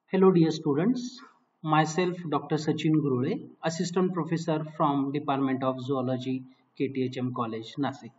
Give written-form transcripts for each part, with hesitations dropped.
Hello dear students, myself Dr. Sachin Gurule, Assistant Professor from Department of Zoology, KTHM College, Nasik.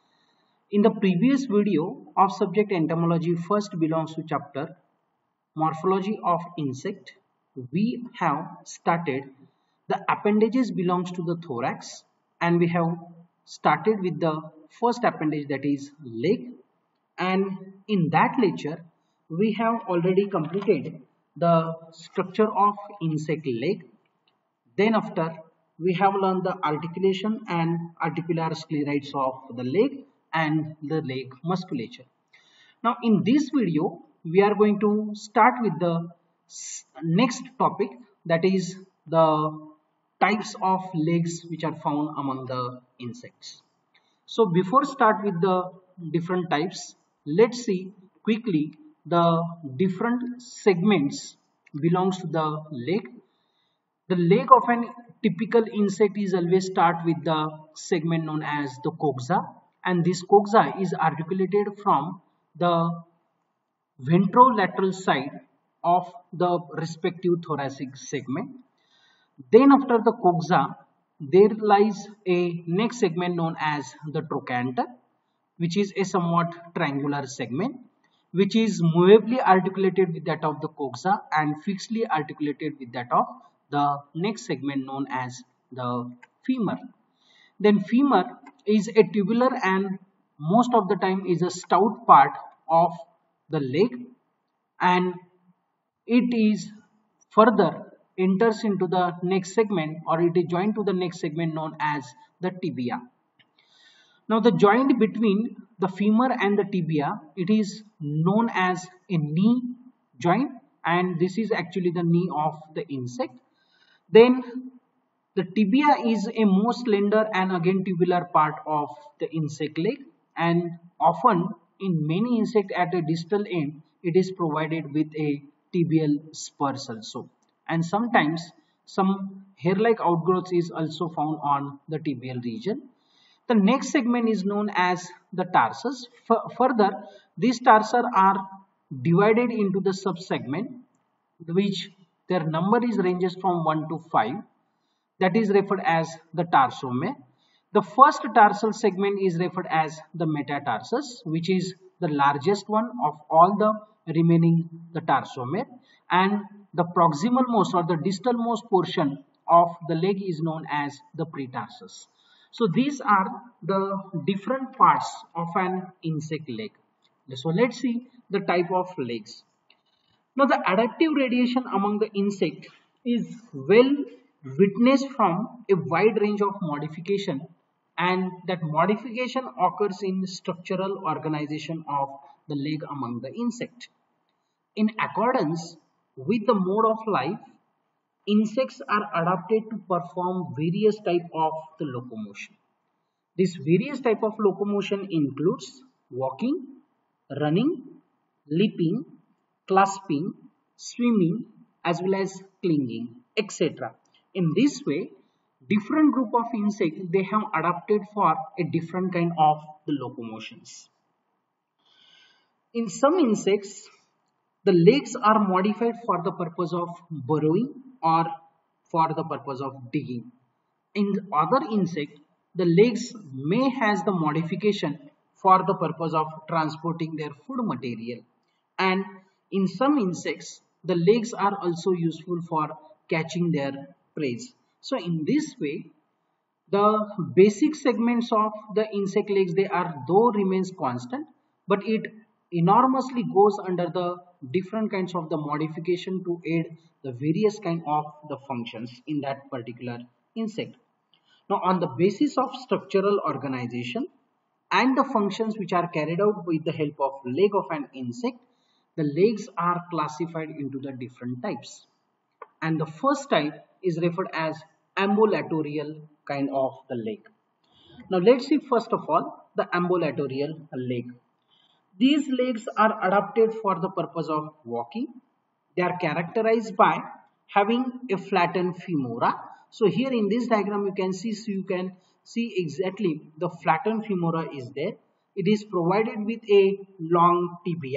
In the previous video of subject entomology first belongs to chapter Morphology of Insect. We have started the appendages belongs to the thorax and we have started with the first appendage that is leg, and in that lecture we have already completed the structure of insect leg. Then after we have learned the articulation and articular sclerites of the leg and the leg musculature. Now in this video we are going to start with the next topic, that is the types of legs which are found among the insects. So before start with the different types, let's see quickly the different segments belongs to the leg. The leg of an typical insect is always start with the segment known as the coxa, and this coxa is articulated from the ventrolateral side of the respective thoracic segment. Then after the coxa, there lies a next segment known as the trochanter, which is a somewhat triangular segment, which is movably articulated with that of the coxa and fixedly articulated with that of the next segment known as the femur. Then femur is a tubular and most of the time is a stout part of the leg, and it is further enters into the next segment, or it is joined to the next segment known as the tibia. Now the joint between the femur and the tibia, it is known as a knee joint, and this is actually the knee of the insect. Then the tibia is a most slender and again tubular part of the insect leg, and often in many insects at the distal end it is provided with a tibial spurs also, and sometimes some hair-like outgrowths is also found on the tibial region. The next segment is known as the tarsus. Further, these tarsi are divided into the subsegment, which their number is ranges from 1 to 5. That is referred as the tarsomere. The first tarsal segment is referred as the metatarsus, which is the largest one of all the remaining the tarsomere, and the proximal most or the distal most portion of the leg is known as the pretarsus. So these are the different parts of an insect leg. So let's see the type of legs. Now the adaptive radiation among the insect is well witnessed from a wide range of modification, and that modification occurs in structural organization of the leg among the insect. In accordance with the mode of life, insects are adapted to perform various type of the locomotion. This various type of locomotion includes walking, running, leaping, clasping, swimming, as well as clinging, etc. In this way, different group of insects they have adapted for a different kind of the locomotions. In some insects, the legs are modified for the purpose of burrowing or for the purpose of digging. In other insect, the legs may has the modification for the purpose of transporting their food material, and in some insects the legs are also useful for catching their prey. So in this way, the basic segments of the insect legs they are though remains constant, but it enormously goes under the different kinds of the modification to aid the various kind of the functions in that particular insect. Now on the basis of structural organization and the functions which are carried out with the help of leg of an insect, the legs are classified into the different types, and the first type is referred as ambulatorial kind of the leg. Now let's see first of all the ambulatorial leg. These legs are adapted for the purpose of walking. They are characterized by having a flattened femora. So here in this diagram you can see exactly the flattened femora is there. It is provided with a long tibia,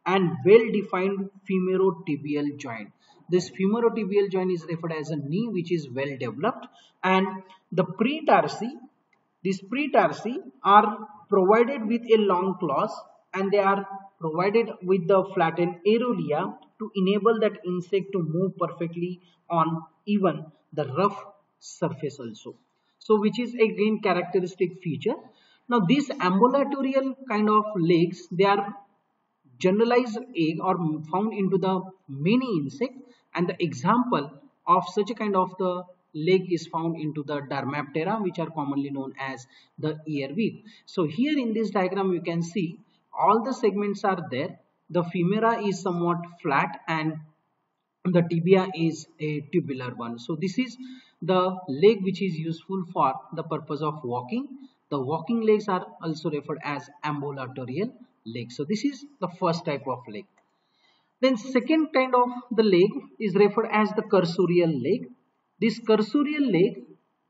and well-defined femorotibial joint. This femorotibial joint is referred as a knee which is well developed, and the pretarsi, these pretarsi are provided with a long claws, and they are provided with the flattened aerolia to enable that insect to move perfectly on even the rough surface also. So which is again characteristic feature. Now these ambulatorial kind of legs, they are generalized egg or found into the many insect, and the example of such a kind of the leg is found into the Dermaptera, which are commonly known as the earwig. So here in this diagram you can see all the segments are there. The femora is somewhat flat and the tibia is a tubular one. So this is the leg which is useful for the purpose of walking. The walking legs are also referred as ambulatorial legs. So this is the first type of leg. Then second kind of the leg is referred as the cursorial leg. This cursorial leg,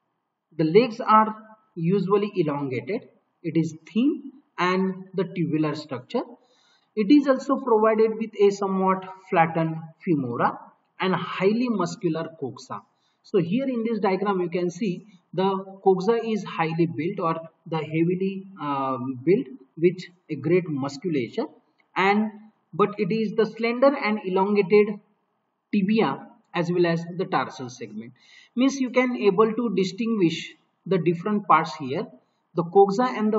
the legs are usually elongated. It is thin and the tubular structure. It is also provided with a somewhat flattened femora and highly muscular coxa. So here in this diagram you can see the coxa is highly built or the heavily built with a great musculature, and but it is the slender and elongated tibia as well as the tarsal segment. Means you can able to distinguish the different parts here. The coxa and the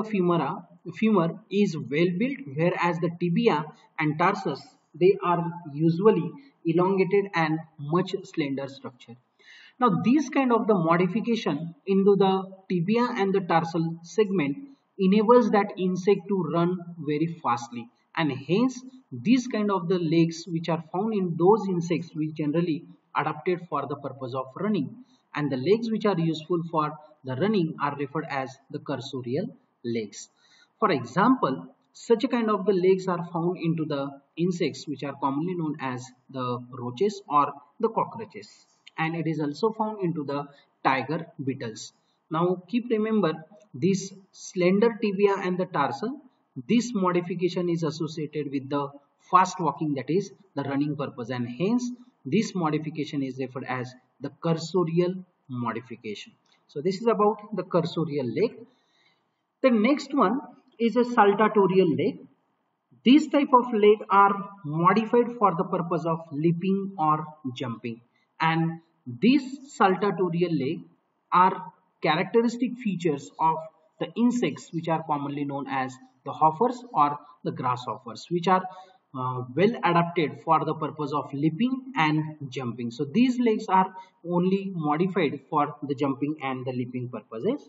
femur is well built, whereas the tibia and tarsus, they are usually elongated and much slender structure. Now these kind of the modification into the tibia and the tarsal segment enables that insect to run very fastly, and hence these kind of the legs which are found in those insects which generally adapted for the purpose of running, and the legs which are useful for the running are referred as the cursorial legs. For example, such a kind of the legs are found into the insects which are commonly known as the roaches or the cockroaches, and it is also found into the tiger beetles. Now keep remember this slender tibia and the tarsal, this modification is associated with the fast walking, that is the running purpose, and hence this modification is referred as the cursorial modification. So this is about the cursorial leg. The next one is a saltatorial leg. These type of leg are modified for the purpose of leaping or jumping, and these saltatorial leg are characteristic features of the insects which are commonly known as the hoppers or the grasshoppers, which are well adapted for the purpose of leaping and jumping. So these legs are only modified for the jumping and the leaping purposes.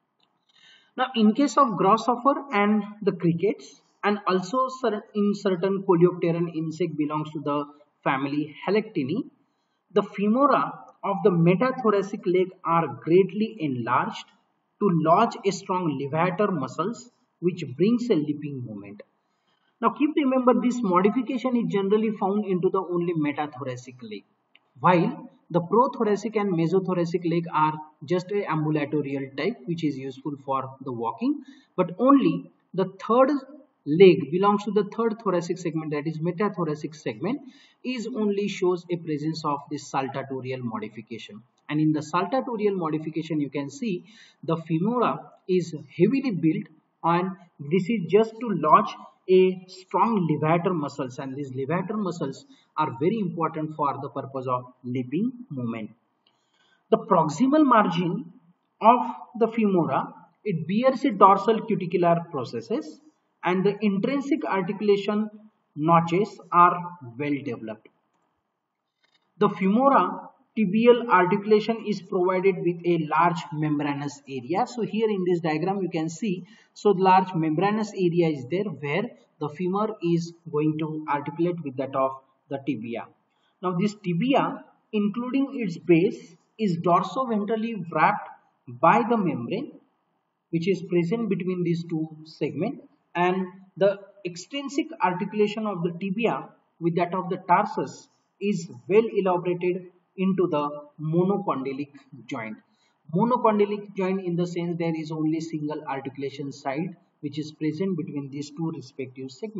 Now in case of grasshopper and the crickets, and also in certain coleopteran insect belongs to the family Halictini, the femora of the metathoracic leg are greatly enlarged to lodge a strong levator muscles which brings a leaping movement. Now keep remember this modification is generally found into the only metathoracic leg, while the prothoracic and mesothoracic leg are just a ambulatorial type which is useful for the walking, but only the third leg belongs to the third thoracic segment, that is metathoracic segment, is only shows a presence of this saltatorial modification. And in the saltatorial modification you can see the femora is heavily built, and this is just to lodge a strong levator muscles, and these levator muscles are very important for the purpose of leaping movement. The proximal margin of the femora, it bears a dorsal cuticular processes, and the intrinsic articulation notches are well developed. The femora tibial articulation is provided with a large membranous area. So here in this diagram you can see, so the large membranous area is there where the femur is going to articulate with that of the tibia. Now this tibia, including its base, is dorsoventrally wrapped by the membrane which is present between these two segments, and the extrinsic articulation of the tibia with that of the tarsus is well elaborated into the monocondylic joint. Monocondylic joint in the sense there is only single articulation site which is present between these two respective segments.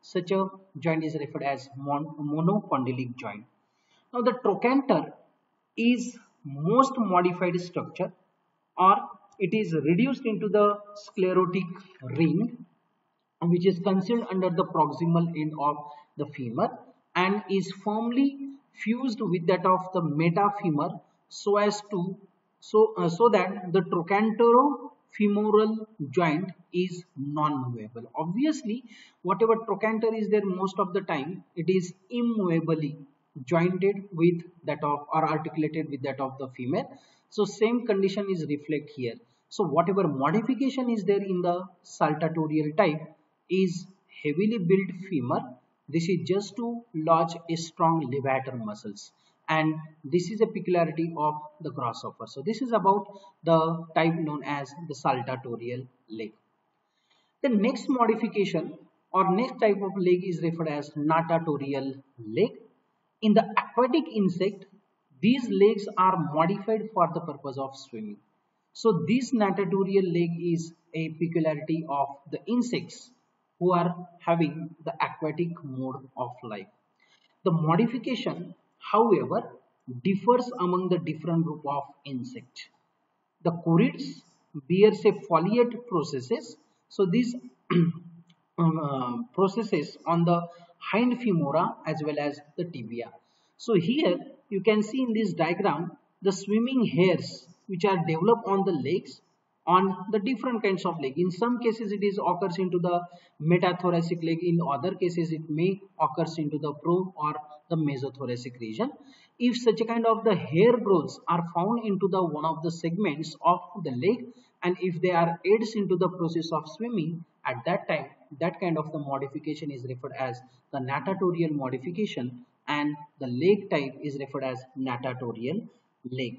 Such a joint is referred as monocondylic joint. Now the trochanter is most modified structure, or it is reduced into the sclerotic ring, which is concealed under the proximal end of the femur and is firmly fused with that of the metafemur so as to so that the trochantero-femoral joint is non-movable. Obviously, whatever trochanter is there, most of the time it is immovably jointed with that of or articulated with that of the femur. So same condition is reflect here. So whatever modification is there in the saltatorial type is heavily built femur. This is just to lodge a strong levator muscles, and this is a peculiarity of the grasshopper. So this is about the type known as the saltatorial leg. The next modification or next type of leg is referred as natatorial leg. In the aquatic insect, these legs are modified for the purpose of swimming. So this natatorial leg is a peculiarity of the insects who are having the aquatic mode of life. The modification, however, differs among the different group of insect. The corids bears a foliate processes. So these processes on the hind femora as well as the tibia. So here you can see in this diagram the swimming hairs which are developed on the legs on the different kinds of leg. In some cases it is occurs into the metathoracic leg, in other cases it may occurs into the pro or the mesothoracic region. If such a kind of the hair growths are found into the one of the segments of the leg, and if they are aids into the process of swimming, at that time that kind of the modification is referred as the natatorial modification, and the leg type is referred as natatorial leg.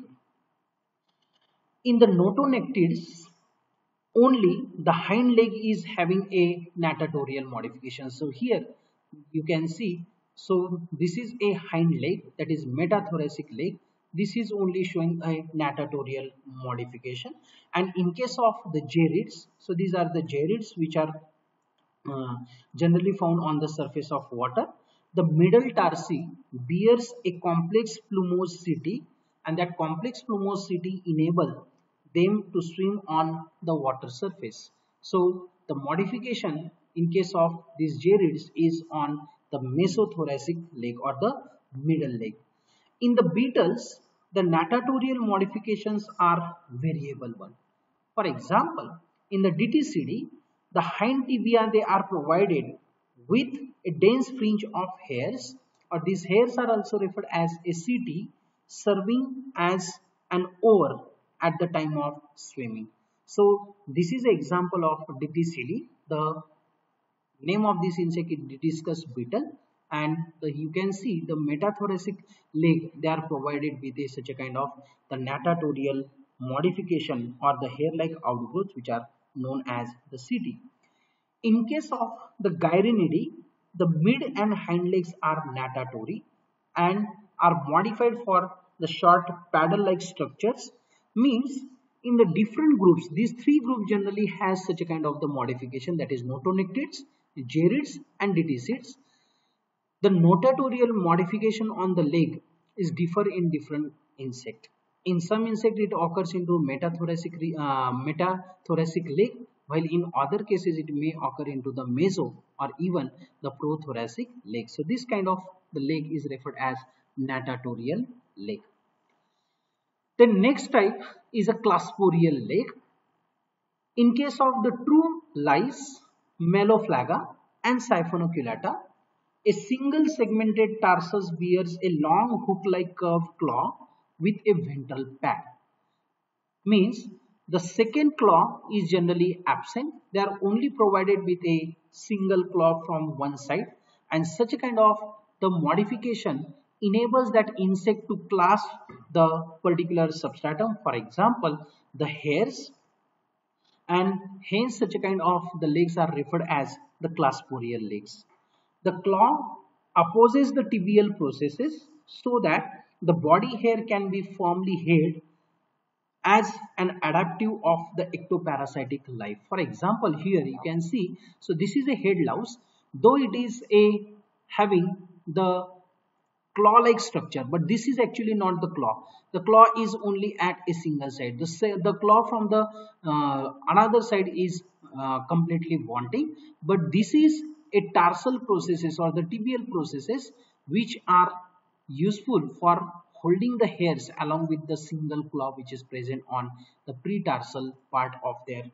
In the notonectids, only the hind leg is having a natatorial modification. So here you can see, so this is a hind leg, that is metathoracic leg. This is only showing a natatorial modification. And in case of the gerrids, so these are the gerrids which are generally found on the surface of water. The middle tarsi bears a complex plumosity, and that complex plumosity enable them to swim on the water surface. So the modification in case of these gerrids is on the mesothoracic leg or the middle leg. In the beetles, the natatorial modifications are variable one. For example, in the DTCD, the hind tibia, they are provided with a dense fringe of hairs, or these hairs are also referred as a CT, serving as an oar at the time of swimming. So this is an example of DTCD. The name of this insect is Dytiscus beetle, and you can see the metathoracic leg, they are provided with such a kind of the natatorial modification or the hair-like outgrowth which are known as the CT. In case of the Gyrinidae, the mid and hind legs are natatory and are modified for the short paddle-like structures. Means in the different groups, these three groups generally has such a kind of the modification, that is notonectids, gerrids and DTCids. The natatorial modification on the leg is differ in different insect. In some insect it occurs into metathoracic leg, while in other cases it may occur into the meso or even the prothoracic leg. So this kind of the leg is referred as natatorial leg. The next type is a clasporial leg. In case of the true lice, Melophaga and Siphonoculata, a single segmented tarsus bears a long hook-like curved claw with a ventral pad. Means the second claw is generally absent. They are only provided with a single claw from one side, and such a kind of the modification enables that insect to clasp the particular substratum, for example the hairs, and hence such a kind of the legs are referred as the clasporial legs. The claw opposes the tibial processes so that the body hair can be firmly held as an adaptive of the ectoparasitic life. For example, here you can see, so this is a head louse. though it is a having the claw-like structure, but this is actually not the claw. The claw is only at a single side. The claw from the another side is completely wanting, but this is a tarsal processes or the tibial processes which are useful for holding the hairs along with the single claw which is present on the pretarsal part of their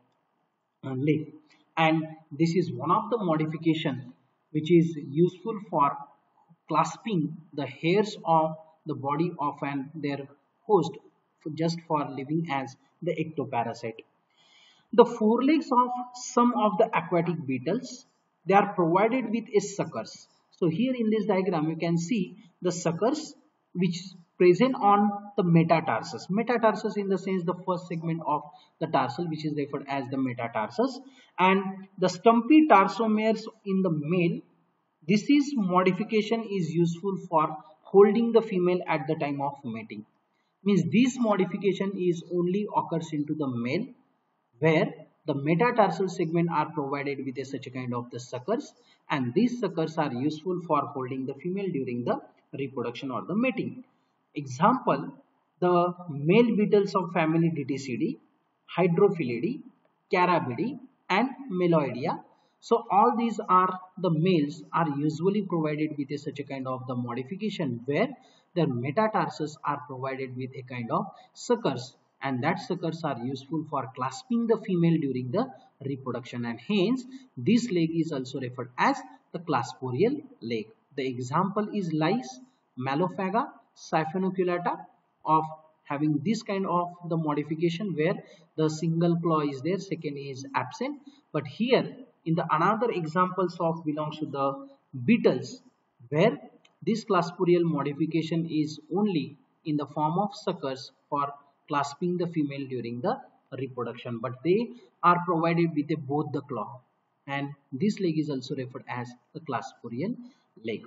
leg. And this is one of the modification which is useful for clasping the hairs of the body of their host just for living as the ectoparasite. The forelegs of some of the aquatic beetles, they are provided with a suckers. So here in this diagram you can see the suckers which present on the metatarsus. Metatarsus in the sense the first segment of the tarsal which is referred as the metatarsus, and the stumpy tarsomeres in the male. This is modification is useful for holding the female at the time of mating. Means this modification is only occurs into the male, where the metatarsal segment are provided with a such a kind of the suckers, and these suckers are useful for holding the female during the reproduction or the mating. Example, the male beetles of family Diticidea, Hydrophilidae, Carabidae and Meloidea. So all these are the males are usually provided with a such a kind of the modification where their metatarsus are provided with a kind of suckers, and that suckers are useful for clasping the female during the reproduction, and hence this leg is also referred as the clasporial leg. The example is lice, Malophaga, Siphonoculata of having this kind of the modification where the single claw is there, second is absent. But here in the another examples of belongs to the beetles where this clasporial modification is only in the form of suckers for clasping the female during the reproduction, but they are provided with both the claw, and this leg is also referred as the clasporial leg.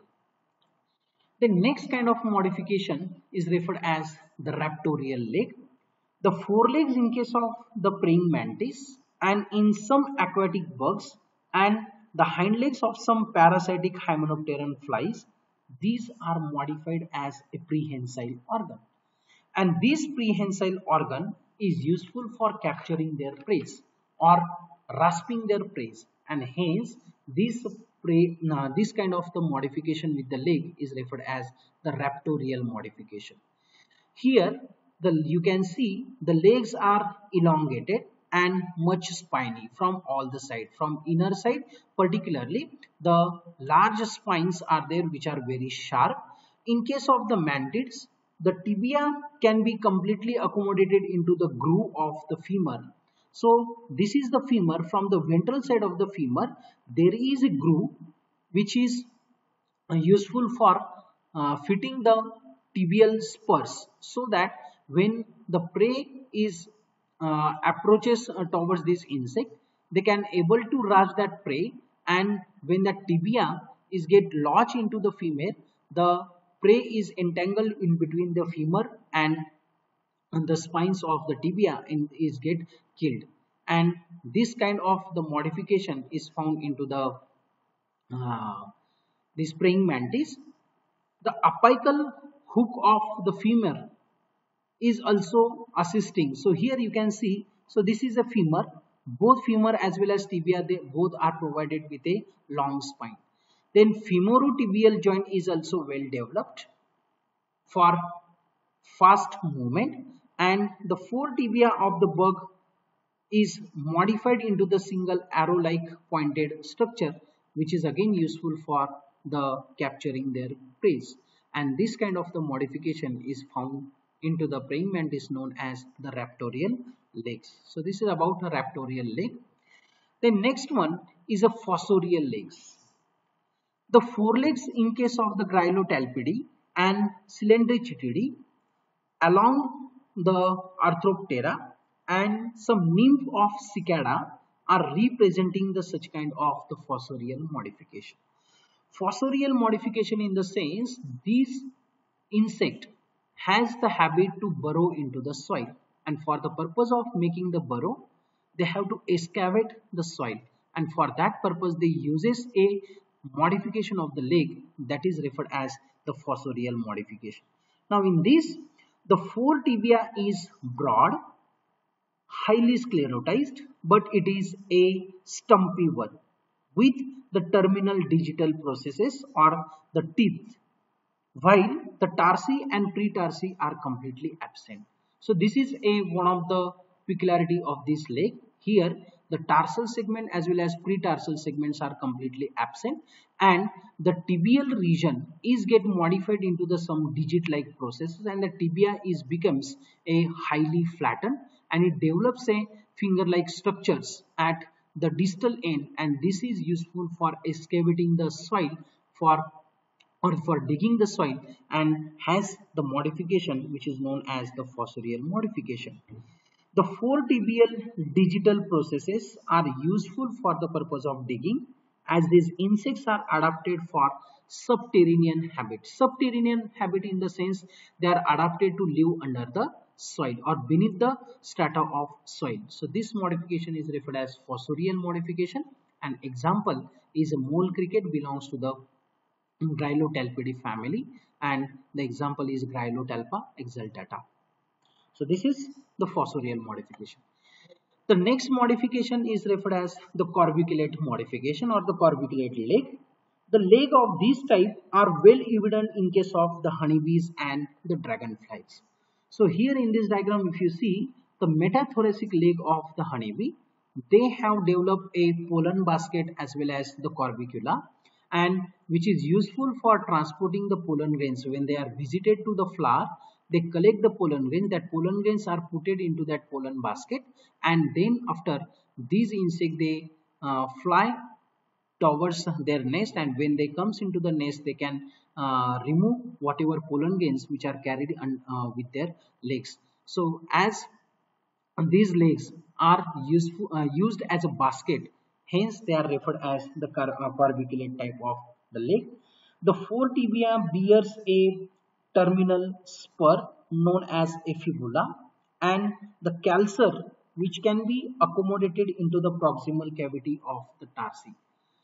The next kind of modification is referred as the raptorial leg. The forelegs in case of the praying mantis and in some aquatic bugs, and the hind legs of some parasitic hymenopteran flies, these are modified as a prehensile organ. And this prehensile organ is useful for capturing their prey or rasping their prey, and hence this kind of the modification with the leg is referred as the raptorial modification. Here you can see the legs are elongated and much spiny from all the side. From inner side particularly the large spines are there which are very sharp. In case of the mantids, the tibia can be completely accommodated into the groove of the femur. So this is the femur. From the ventral side of the femur there is a groove which is useful for fitting the tibial spurs, so that when the prey is approaches towards this insect, they can able to rush that prey, and when the tibia is get lodged into the femur, the prey is entangled in between the femur and the spines of the tibia is get killed. And this kind of the modification is found into the this praying mantis. The apical hook of the femur is also assisting. So here you can see, so this is a femur. Both femur as well as tibia, they both are provided with a long spine. Then femorotibial joint is also well developed for fast movement, and the foretibia of the bug is modified into the single arrow-like pointed structure, which is again useful for the capturing their prey. And this kind of the modification is found into the praying mantis known as the raptorial legs. So this is about a raptorial leg. The next one is a fossorial legs. The forelegs in case of the Grylotalpidae and Cylindricidae along the Arthroptera and some nymph of Cicada are representing the such kind of the fossorial modification. Fossorial modification in the sense this insect has the habit to burrow into the soil, and for the purpose of making the burrow they have to excavate the soil, and for that purpose they uses a modification of the leg, that is referred as the fossorial modification. Now in this, the fore tibia is broad, highly sclerotized, but it is a stumpy one with the terminal digital processes or the teeth, while the tarsi and pretarsi are completely absent. So this is one of the peculiarity of this leg. Here the tarsal segment as well as pretarsal segments are completely absent, and the tibial region is get modified into the some digit like processes, and the tibia is becomes a highly flattened, and it develops a finger like structures at the distal end, and this is useful for excavating the soil for digging the soil, and has the modification which is known as the fossorial modification. The four tibial digital processes are useful for the purpose of digging, as these insects are adapted for subterranean habit. Subterranean habit in the sense they are adapted to live under the soil or beneath the strata of soil. So this modification is referred as fossorial modification. An example is a mole cricket belongs to the Grylotalpidae family, and the example is Grylotalpa exultata. So this is the fossorial modification. The next modification is referred as the corbiculate modification or the corbiculate leg. The leg of this type are well evident in case of the honeybees and the dragonflies. So here in this diagram, if you see the metathoracic leg of the honeybee, they have developed a pollen basket as well as the corbicula, and which is useful for transporting the pollen grains. When they are visited to the flower, they collect the pollen grains. That pollen grains are put into that pollen basket, and then after these insects they fly towards their nest, and when they comes into the nest they can remove whatever pollen grains which are carried with their legs. So as these legs are used as a basket, hence they are referred as the corbiculate type of the leg. The fore tibia bears a terminal spur known as a fibula, and the calcer which can be accommodated into the proximal cavity of the tarsi.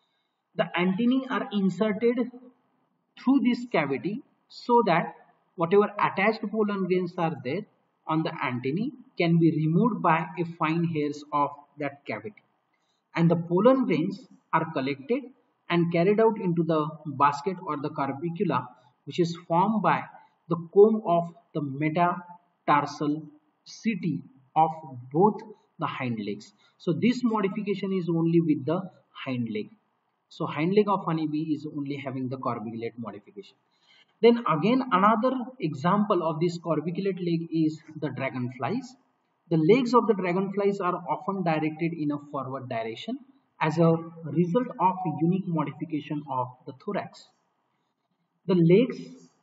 The antennae are inserted through this cavity so that whatever attached pollen grains are there on the antennae can be removed by a fine hairs of that cavity, and the pollen grains are collected and carried out into the basket or the corbicula, which is formed by the comb of the metatarsal setae of both the hind legs. So this modification is only with the hind leg. So hind leg of honeybee is only having the corbiculate modification. Then again another example of this corbiculate leg is the dragonflies. The legs of the dragonflies are often directed in a forward direction as a result of a unique modification of the thorax. The legs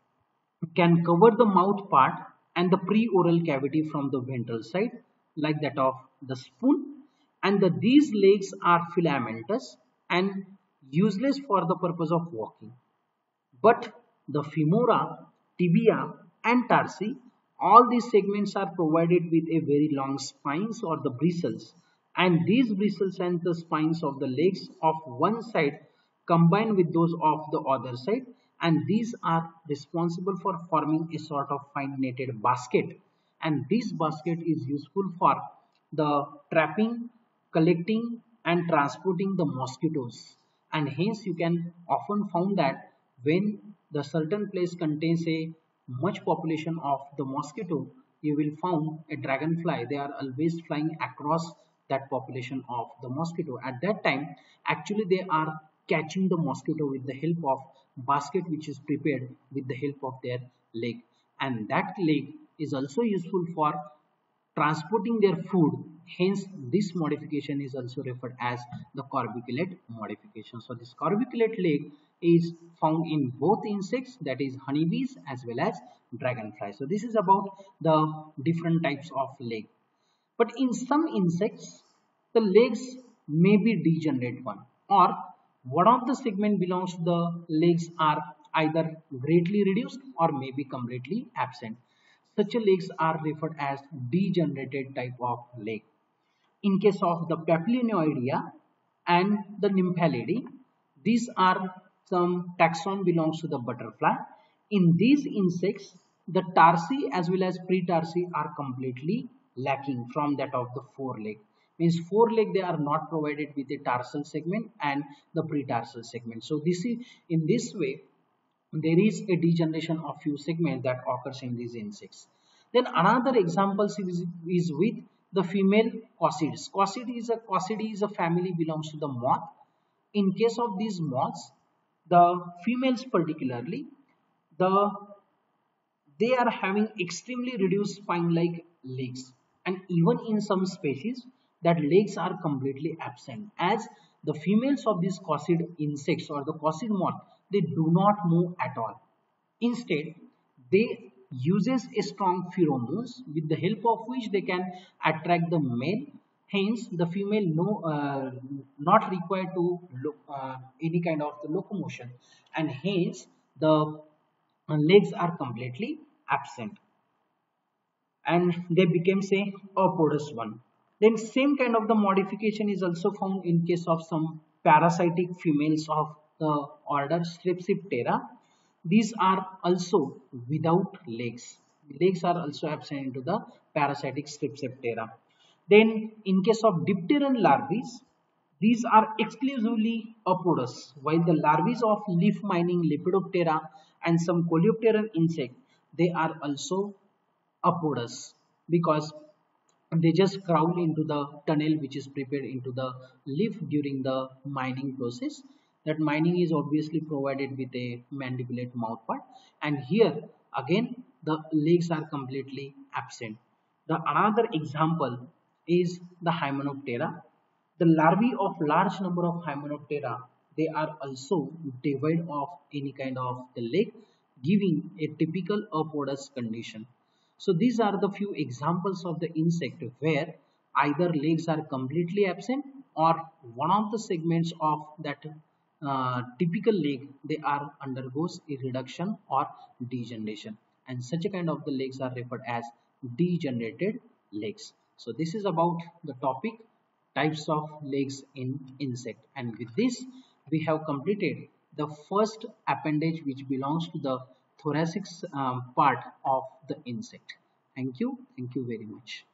can cover the mouth part and the preoral cavity from the ventral side like that of the spoon, and these legs are filamentous and useless for the purpose of walking. But the femora, tibia and tarsi, all these segments are provided with a very long spines or the bristles, and these bristles and the spines of the legs of one side combine with those of the other side, and these are responsible for forming a sort of fine netted basket, and this basket is useful for the trapping, collecting and transporting the mosquitoes, and hence you can often found that when the certain place contains a much population of the mosquito, you will found a dragonfly, they are always flying across that population of the mosquito. At that time actually they are catching the mosquito with the help of basket which is prepared with the help of their leg, and that leg is also useful for transporting their food. Hence this modification is also referred as the corbiculate modification. So this corbiculate leg is found in both insects, that is honeybees as well as dragonflies. So this is about the different types of leg. But in some insects the legs may be degenerate one, or one of the segment belongs to the legs are either greatly reduced or may be completely absent. Such legs are referred as degenerated type of leg. In case of the Papilioidea and the Nymphalidae, these are some taxon belongs to the butterfly. In these insects, the tarsi as well as pretarsi are completely lacking from that of the foreleg. Means foreleg they are not provided with a tarsal segment and the pretarsal segment. So this is in this way there is a degeneration of few segments that occurs in these insects. Then another example is with the female coccids. Coccidae is a family belongs to the moth. In case of these moths, the females particularly, the they are having extremely reduced spine-like legs, and even in some species that legs are completely absent, as the females of these coccyid insects or the coccyid moth, they do not move at all. Instead, they uses a strong pheromones with the help of which they can attract the male. Hence, the female not required to look, any kind of the locomotion, and hence the legs are completely absent, and they became say a porous one. Then same kind of the modification is also found in case of some parasitic females of the order Strepsiptera. These are also without legs. Legs are also absent into the parasitic Strepsiptera. Then in case of dipteran larvae, these are exclusively apodous, while the larvae of leaf mining Lepidoptera and some Coleopteran insect, they are also apodous because they just crawl into the tunnel which is prepared into the leaf during the mining process. That mining is obviously provided with a mandibulate mouthpart, and here again the legs are completely absent. The another example is the Hymenoptera. The larvae of large number of Hymenoptera, they are also devoid of any kind of the leg, giving a typical apodous condition. So these are the few examples of the insect where either legs are completely absent or one of the segments of that typical leg they are undergoes a reduction or degeneration, and such a kind of the legs are referred as degenerated legs. So this is about the topic types of legs in insect, and with this we have completed the first appendage which belongs to the thoracic part of the insect. Thank you very much.